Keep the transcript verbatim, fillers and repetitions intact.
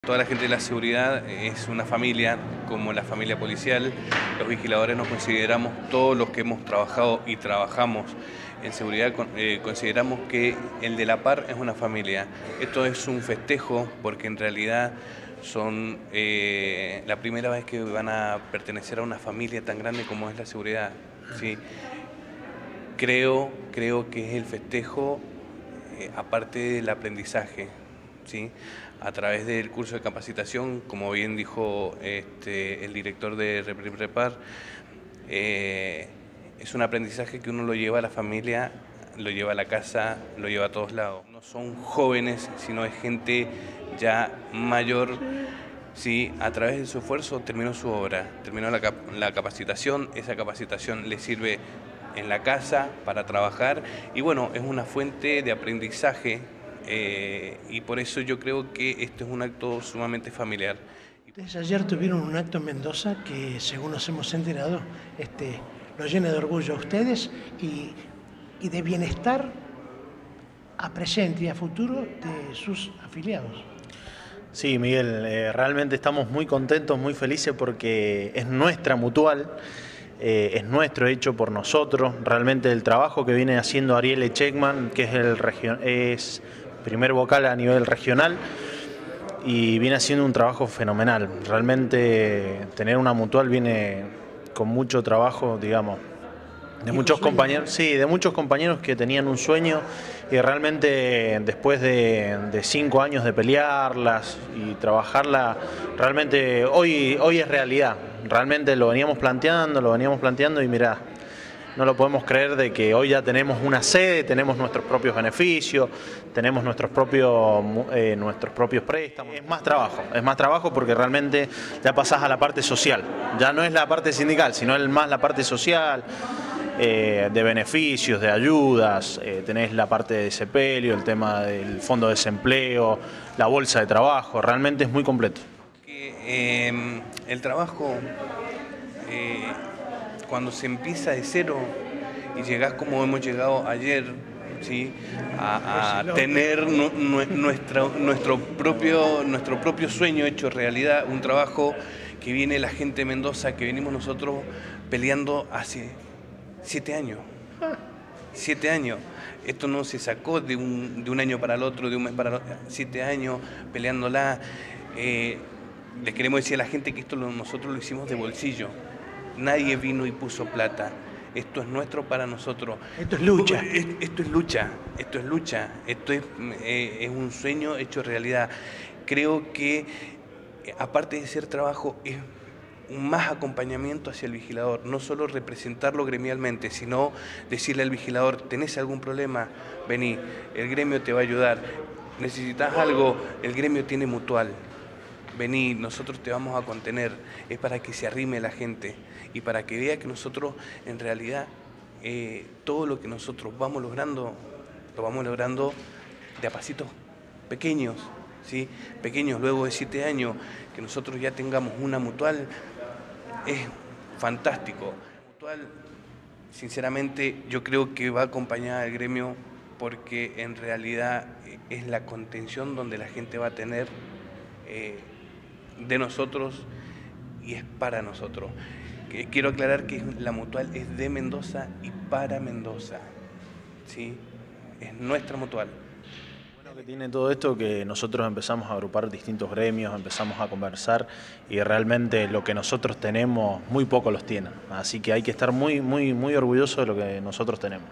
Toda la gente de la seguridad es una familia, como la familia policial. Los vigiladores nos consideramos, todos los que hemos trabajado y trabajamos en seguridad, eh, consideramos que el de la par es una familia. Esto es un festejo porque en realidad son eh, la primera vez que van a pertenecer a una familia tan grande como es la seguridad, ¿sí? Creo, creo que es el festejo, eh, aparte del aprendizaje, ¿sí? A través del curso de capacitación, como bien dijo este, el director de Reprim Repar, eh, es un aprendizaje que uno lo lleva a la familia, lo lleva a la casa, lo lleva a todos lados. No son jóvenes, sino es gente ya mayor, sí, a través de su esfuerzo terminó su obra, terminó la, cap la capacitación, esa capacitación le sirve en la casa para trabajar y bueno, es una fuente de aprendizaje. Eh, y por eso yo creo que esto es un acto sumamente familiar. Ustedes ayer tuvieron un acto en Mendoza que, según nos hemos enterado, este, los llena de orgullo a ustedes y, y de bienestar a presente y a futuro de sus afiliados. Sí, Miguel, eh, realmente estamos muy contentos, muy felices porque es nuestra mutual. Eh, es nuestro, hecho por nosotros. Realmente el trabajo que viene haciendo Ariel Echegman, que es el region, es primer vocal a nivel regional, y viene haciendo un trabajo fenomenal. Realmente tener una mutual viene con mucho trabajo, digamos, de muchos compañeros, sí, de muchos compañeros que tenían un sueño y realmente después de, de cinco años de pelearlas y trabajarla, realmente hoy, hoy es realidad. Realmente lo veníamos planteando, lo veníamos planteando y mirá, no lo podemos creer de que hoy ya tenemos una sede, tenemos nuestros propios beneficios, tenemos nuestros propios, eh, nuestros propios préstamos. Es más trabajo, es más trabajo porque realmente ya pasás a la parte social. Ya no es la parte sindical, sino es más la parte social, eh, de beneficios, de ayudas, eh, tenés la parte de sepelio, el tema del fondo de desempleo, la bolsa de trabajo, realmente es muy completo. Que, eh, el trabajo... Eh, cuando se empieza de cero y llegás como hemos llegado ayer, ¿sí? a, a tener nu, nu, nuestra, nuestro, propio, nuestro propio sueño hecho realidad, un trabajo que viene la gente de Mendoza, que venimos nosotros peleando hace siete años. Siete años. Esto no se sacó de un, de un año para el otro, de un mes para el otro, siete años peleándola. Eh, les queremos decir a la gente que esto lo, nosotros lo hicimos de bolsillo. Nadie vino y puso plata. Esto es nuestro para nosotros. Esto es lucha. Esto es lucha. Esto es lucha. Esto es, eh, es un sueño hecho realidad. Creo que, aparte de ser trabajo, es un más acompañamiento hacia el vigilador. No solo representarlo gremialmente, sino decirle al vigilador, ¿tenés algún problema? Vení, el gremio te va a ayudar. ¿Necesitas algo? El gremio tiene mutual. Vení, nosotros te vamos a contener. Es para que se arrime la gente y para que vea que nosotros, en realidad, eh, todo lo que nosotros vamos logrando, lo vamos logrando de a pasitos pequeños, ¿sí? Pequeños, luego de siete años, que nosotros ya tengamos una mutual, es fantástico. La mutual, sinceramente, yo creo que va acompañada del gremio porque en realidad es la contención donde la gente va a tener eh, de nosotros y es para nosotros. Quiero aclarar que la mutual es de Mendoza y para Mendoza, ¿sí? Es nuestra mutual. Bueno, que tiene todo esto que nosotros empezamos a agrupar distintos gremios, empezamos a conversar y realmente lo que nosotros tenemos muy poco los tienen, así que hay que estar muy, muy, muy orgullosos de lo que nosotros tenemos.